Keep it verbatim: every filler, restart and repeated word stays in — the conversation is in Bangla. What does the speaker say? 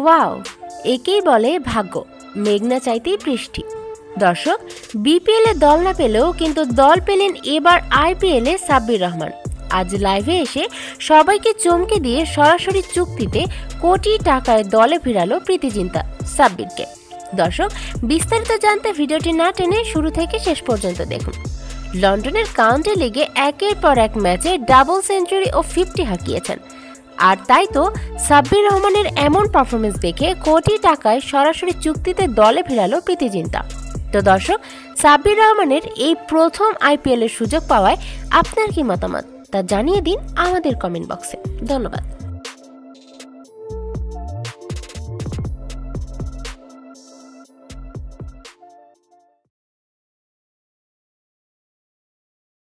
ওয়াও, একেই বলে ভাগ্য, মেঘনা চাইতেই বৃষ্টি। দর্শক, বিপিএল এ দল না পেলেও কিন্তু দল পেলেন এবার আইপিএল এ সাব্বির রহমান। আজ লাইভে এসে সবাইকে চমকে দিয়ে সরাসরি চুক্তিতে কোটি টাকায় দলে ফিরালো প্রীতি জিন্তা সাব্বিরকে। দর্শক, বিস্তারিত জানতে ভিডিওটি না টেনে শুরু থেকে শেষ পর্যন্ত দেখুন। লন্ডনের কাউন্টি লিগে একের পর এক ম্যাচে ডাবল সেঞ্চুরি ও ফিফটি হাঁকিয়েছেন, আর তাই তো সাব্বির রহমানের এমন পারফরমেন্স দেখে কোটি টাকায় সরাসরি চুক্তিতে দলে ফেরালো প্রীতি জিন্তা। তো দর্শক, সাব্বির রহমানের এই প্রথম আইপিএল এর সুযোগ পাওয়ায় আপনার কি মতামত তা জানিয়ে দিন আমাদের কমেন্ট বক্সে। ধন্যবাদ।